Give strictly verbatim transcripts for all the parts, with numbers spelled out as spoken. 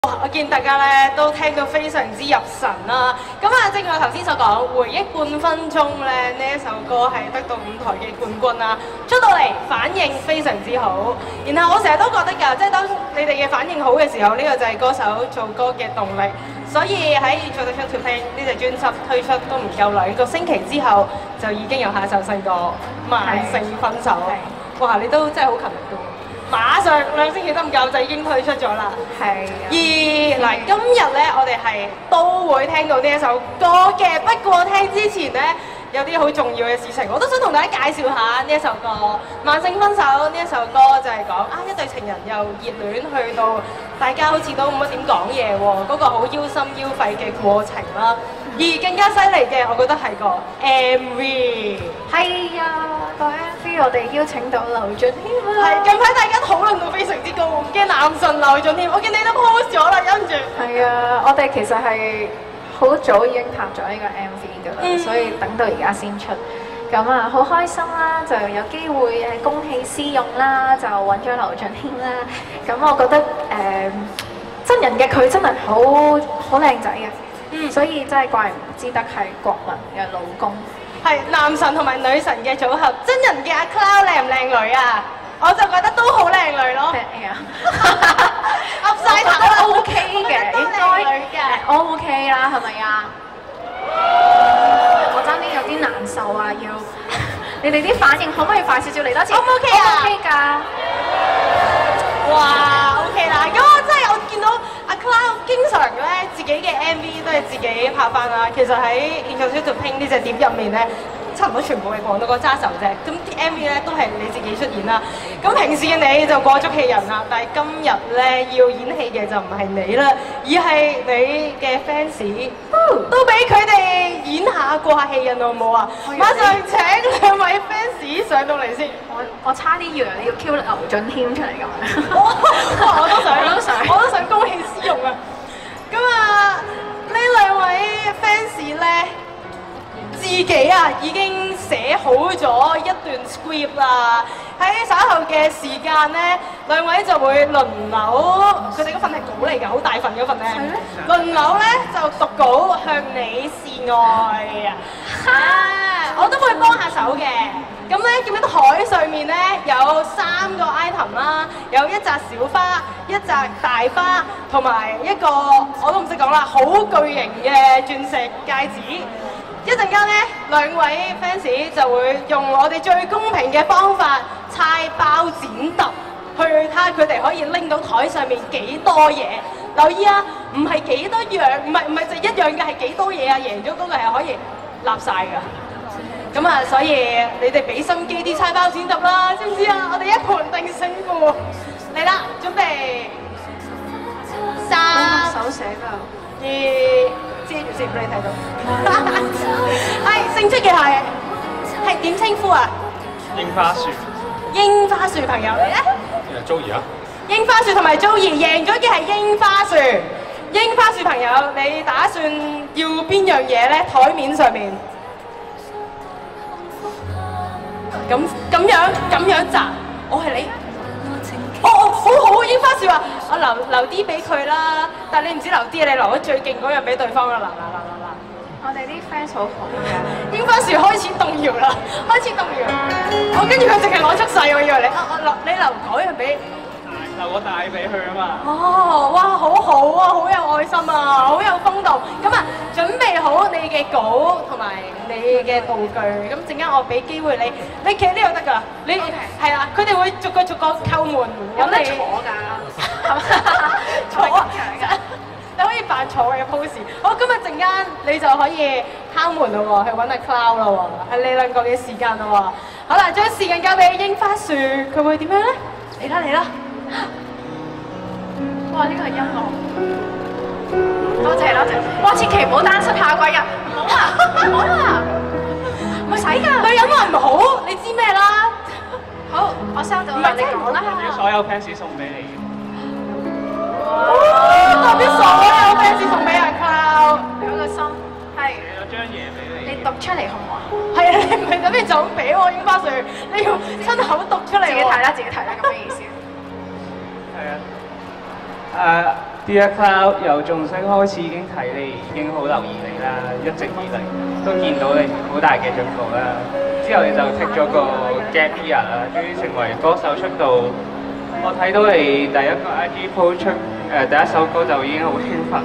我見大家咧都聽到非常之入神啦。咁啊，正如我頭先所講，回憶半分鐘咧呢一首歌係得到舞台嘅冠軍啦，出到嚟反應非常之好。然後我成日都覺得㗎，即係當你哋嘅反應好嘅時候，呢、這個就係歌手做歌嘅動力。所以喺《Introduction to Pain》呢隻專輯推出都唔夠兩個星期之後，就已經有下一首新歌《慢性分手》。哇！你都真係好勤力㗎喎！馬上兩星期都唔夠就已經推出咗啦。係。而嗱，今日咧我哋係都會聽到呢一首歌嘅，不過聽之前咧有啲好重要嘅事情，我都想同大家介紹下呢一首歌《慢性分手》。呢一首歌就係講啊一對情人由熱戀去到大家好似都冇乜點講嘢喎，嗰、那個好腰心腰肺嘅過程啦。而更加犀利嘅，我覺得係個 M V。係啊，個 M V 我哋邀請到劉俊謙啊。係近排大家討論到非常之高嘅男神劉俊謙，我見你都 post 咗啦，跟住。係啊，我哋其實係好早已經拍咗呢個 M V 㗎啦，嗯、所以等到而家先出。咁啊，好開心啦，就有機會誒公器私用啦，就揾咗劉俊謙啦。咁我覺得誒、呃、真人嘅佢真係好好靚仔嘅。嗯，所以真係怪唔之得係國民嘅老公，係男神同埋女神嘅組合。真人嘅阿 Cloud 靚唔靚女啊？我就覺得都好靚女咯。係啊，噏曬頭都 OK 嘅，應該 O K 啦，係咪啊？我爭啲有啲難受啊，要你哋啲反應可唔可以快少少嚟多次？O 唔 OK 啊 ？O K 㗎。哇 ，OK 啦，咁我真係我見到阿 Cloud 經常咧自己嘅 M V 都係自己拍翻啦。其實喺《Introduction to Pain》呢隻碟入面咧，差唔多全部係講到個揸手啫。咁啲 M V 咧都係你自己出演啦。咁平時嘅你就過足戲人啦，但係今日咧要演戲嘅就唔係你啦，而係你嘅 fans 都俾佢哋演下過下戲人好唔好啊？馬上請兩位 fans 上到嚟先。我我差啲以為你要 Q 劉俊謙出嚟咁樣。我都想，我都想，我都想公器私用啊！咁啊，呢兩位 fans 咧，自己啊已經寫好咗一段 script 啦。喺稍後嘅時間咧，兩位就會輪流，佢哋嗰份係稿嚟㗎，好大份嗰份咧。係咩？輪流咧就讀稿向你示愛啊！啊，我都會幫下手嘅。咁咧，見到台上面咧有三個 item 啦，有一紮小花、一紮大花，同埋一個我都唔識講啦，好巨型嘅鑽石戒指。一陣間咧，兩位 fans 就會用我哋最公平嘅方法猜包剪揼，去睇下佢哋可以拎到台上面幾多嘢。留意啊，唔係幾多樣，唔係唔係就一樣嘅，係幾多嘢啊！贏咗嗰個係可以立晒㗎。咁啊，所以你哋俾心機啲猜包剪揼啦，知唔知啊？我哋一盤定勝負。嚟啦，準備三手寫㗎，二遮住先俾你睇到。係勝出嘅係係點稱呼啊？ 櫻花樹。 櫻花樹朋友你咧？ 誒 Joey 啊。櫻花樹同埋 Joey 贏咗嘅係櫻花樹。櫻花樹朋友，你打算要邊樣嘢咧？台面上面。咁咁樣咁樣咋？我係你。哦哦，好好，櫻花樹話：我留留啲俾佢啦。但係你唔止留啲，你留咗最勁嗰樣俾對方啦！嗱嗱嗱嗱嗱！我哋啲 fans 好好嘅。櫻花樹開始動搖啦，開始動搖。我跟住佢淨係攞出世，我以為你啊，我留你留嗰樣俾。 留個帶俾佢啊嘛！ 哦，哇，好好啊，好有愛心啊，好有風度。咁啊，準備好你嘅稿同埋你嘅道具。咁陣間我俾機會你，你企喺呢度得㗎。你係啦，佢哋會逐個逐個叩門。有得坐㗎，坐㗎。你可以扮坐嘅 pose。好，今日陣間你就可以敲門咯喎，去揾阿 Cloud 咯喎，係你兩個嘅時間咯喎。好啦，將時間交俾櫻花樹，佢會點樣咧？嚟啦嚟啦！哇！呢個係音樂，多謝多謝。哇！千祈唔好單膝下跪啊！唔好啊！唔好啊！唔使㗎。女人話唔好，你知咩啦？好，我收到啦。你講啦。 代表所有 fans 送俾你。 哇！代表所有 fans 送俾阿 Cloud。有個心係。 有張嘢俾你。 你讀出嚟好唔好啊？係啊，你唔係等你就咁俾我櫻花樹，你要親口讀出嚟。自己睇啦，自己睇啦，咁嘅意思。 係啊。誒。 Dear Cloud 由仲識開始已經睇你，已經好留意你啦，一直以嚟都見到你好大嘅進步啦。之後你就 take 咗個 gap year 啦，終於成為歌手出道。我睇到你第一個 I G po 出誒、呃、第一首歌就已經好興奮，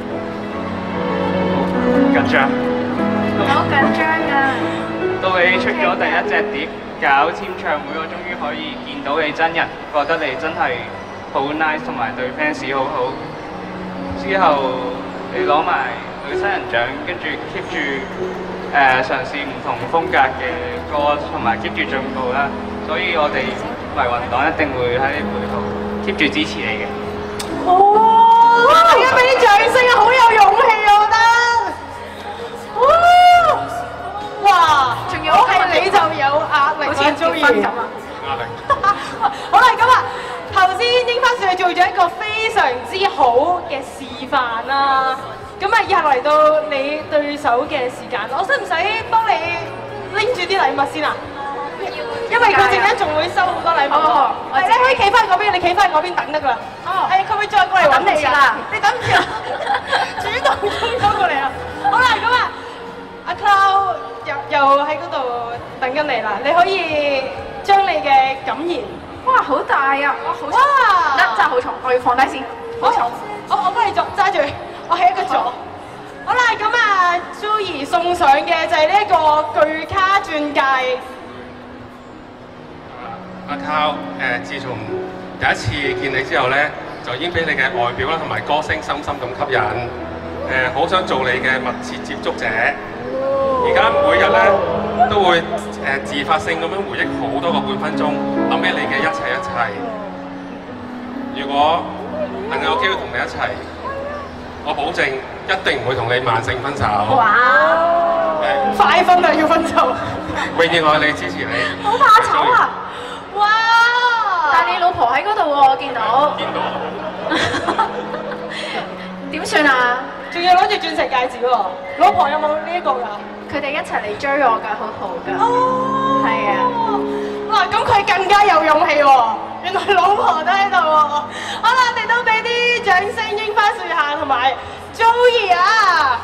好緊張。 好緊張啊！ 到你出咗第一隻碟，搞簽唱會，我終於可以見到你真人，覺得你真係好 nice 同埋對 fans 好好。之後你攞埋女新人獎，跟住 keep 住誒嘗試唔同風格嘅歌，同埋 keep 住進步啦。所以我哋迷魂黨一定會喺你背後 keep 住支持你嘅。 哦！大家俾啲掌聲啊，好有勇氣啊，我覺得。哇！哇！仲有係你就有壓力，好似鍾意咁啊！ 壓力。 好啦，咁啊，頭先櫻花樹做咗一個非常之好嘅示範啦。咁啊，以下嚟到你對手嘅時間，我使唔使幫你拎住啲禮物先啊？因為佢陣間仲會收好多禮物。哦，係你可以企翻嗰邊，你企翻嗰邊等得㗎啦。哦，係佢會再過嚟揾你㗎啦。你等住啊！主動衝咗過嚟啊！好啦，咁啊，阿 Cloud 又又喺嗰度等緊你啦。你可以將你嘅感言。 哇，好大啊！哇，好重。 哇！ 得，真係好重，我要放低先。好重。 我我幫你做，揸住。我係一個座。好啦，咁啊 ，Joey 送上嘅就係呢一個巨卡鑽戒。 阿 Cloud 誒，自從第一次見你之後咧，就已經俾你嘅外表啦同埋歌聲深深咁吸引。誒，好想做你嘅密切接觸者。而家每日咧都會誒自發性咁樣回憶好多個半分鐘，諗起你嘅一切一切。如果能夠有機會同你一齊，我保證一定唔會同你慢性分手。 哇！ 誒， 快分啊，要分手。 永遠愛你，支持你。 好怕醜啊！ 哇！ 但係你老婆喺嗰度喎，我見到。 見到。 點算啊？ 仲要攞住鑽石戒指喎，老婆有冇呢一個㗎？ 佢哋一齊嚟追我㗎，好好㗎。 哦， 係啊。 哇，咁佢更加有勇氣喎！原來老婆都喺度喎。好啦，我哋都俾啲掌聲，櫻花樹下同埋 Joey 啊！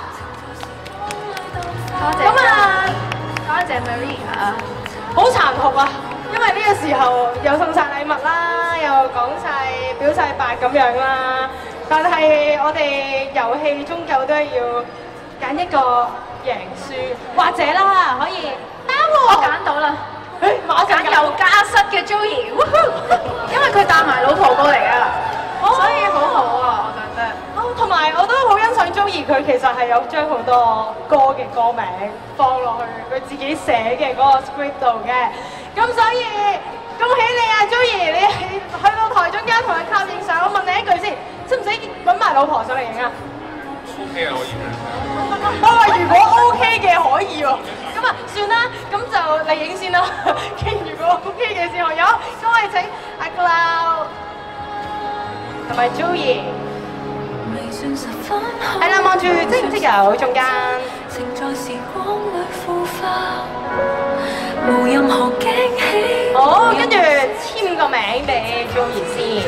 多謝。咁啊，多謝 Maria 啊。 好殘酷啊！因為呢個時候又送晒禮物啦，又講晒表晒白咁樣啦。但係我哋遊戲終究都係要揀一個贏輸，或者啦可以啱喎。 我揀到啦， 誒馬上揀有家室嘅 Joey，因為佢帶埋老婆過嚟啊，所以好好啊，我覺得。 哦，同埋我都好欣賞 Joey，佢其實係有將好多歌嘅歌名放落去佢自己寫嘅嗰個 script 度嘅，咁所以恭喜你啊 Joey，你去到台中間同佢靠影相，我問你一句先，使唔使揾埋老婆上嚟影啊 O K 啊，可以嘅。 我話如果 OK 嘅可以喎，咁啊算啦，咁就你影先啦。傾如果 OK 嘅時候有，咁我哋請阿 Cloud 同埋 Joey。係啦，望住即唔即有中間。好，跟住簽個名俾 Joey 先。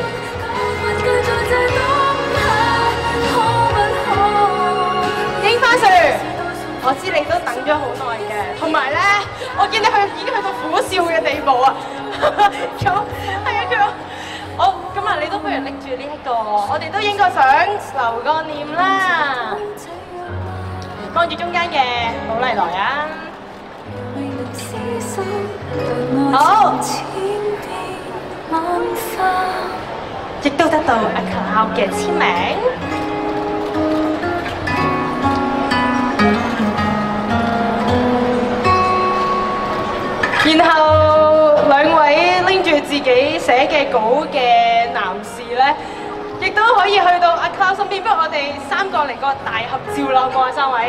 櫻花樹，我知你都等咗好耐嘅，同埋咧，我見你去已經去到苦笑嘅地步啊！咁係啊，佢好咁啊，你都不如拎住呢一個，我哋都應該想留個念啦。望住中間嘅寶麗來啊！好，亦都得到阿 Cloud 嘅簽名。然後兩位拎住自己寫嘅稿嘅男士咧，亦都可以去到阿 Cloud 身邊。不如我哋三個嚟個大合照啦，好唔好啊？三位，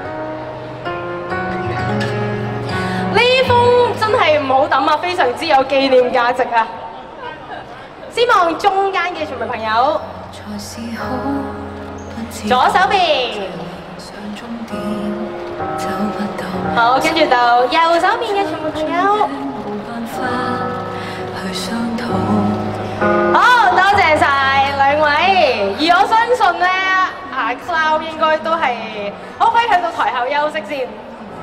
呢封真係唔好抌啊，非常之有紀念價值啊！希望中間嘅全部朋友，左手邊。好，跟住到右手邊嘅全部朋友。好，多謝晒兩位。而我想信咧，阿 Cloud 應該都係可唔可以去到台後休息先？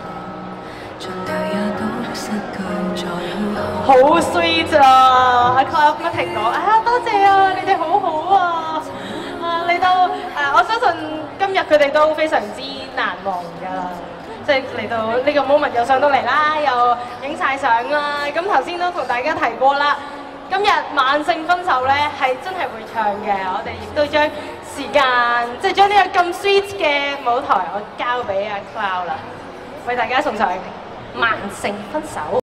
好 sweet 啊！阿 Cloud 不停講啊，多謝啊，你哋好好啊！啊，嚟到誒，我相信今日佢哋都非常之難忘㗎，即係嚟到呢個 moment 又上到嚟啦，又影晒相啦。咁頭先都同大家提過啦，今日萬聖分手咧係真係會唱嘅，我哋亦都將時間即係將呢個咁 sweet 嘅舞台，我交俾阿 Cloud 啦，為大家送上萬聖分手。